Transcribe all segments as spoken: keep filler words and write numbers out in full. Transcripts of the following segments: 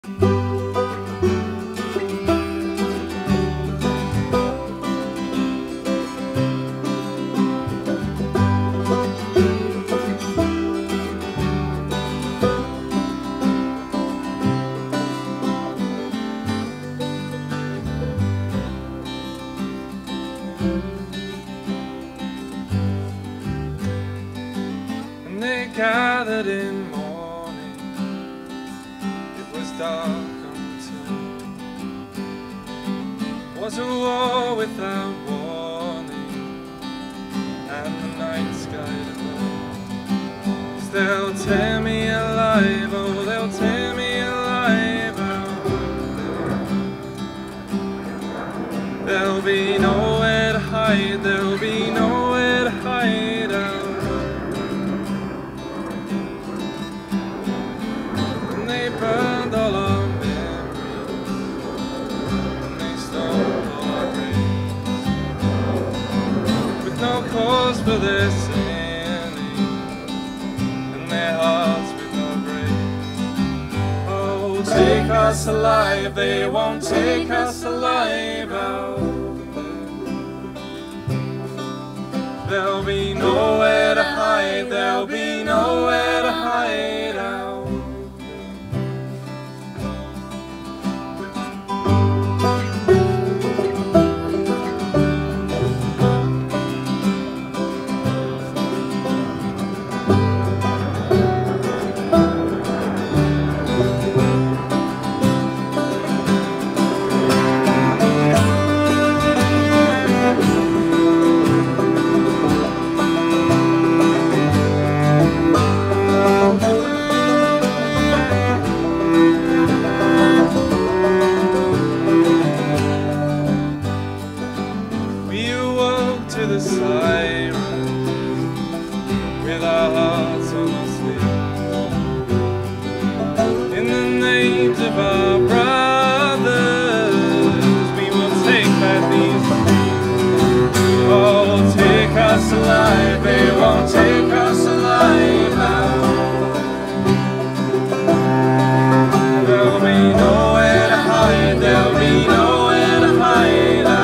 And they gathered in morning, it was dark until was a war without warning, and the night sky above. 'Cause they'll tear me alive, oh, they'll tear me alive out there. There'll be nowhere to hide, there'll be nowhere to hide out. And they burned all our memories, and they stole all our dreams, with no cause for their sinning, and their hearts with no grace. Oh, take us alive, they won't take us alive out there. There'll be nowhere to hide, there'll be nowhere to hide out. To the sirens, with our hearts on our sleeves, in the names of our brothers, we will take back these streets. Oh, take us alive, they won't take us alive out. There'll be nowhere to hide, there'll be nowhere to hide out.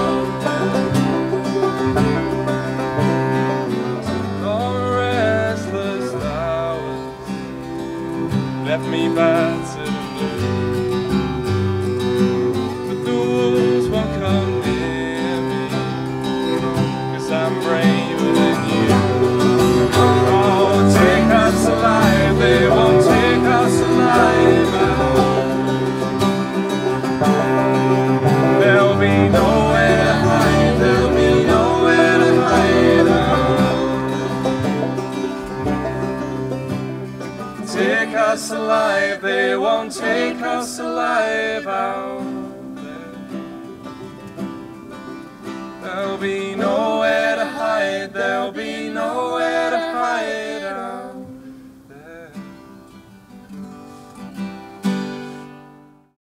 Left me battered and blue, but the wolves won't come near me, 'cause I'm braver than you. Oh, take us alive, they won't take us alive out. There'll be nowhere to hide, there'll be nowhere to hide out. Take us alive, they won't take us alive out there. There'll be nowhere to hide, there'll be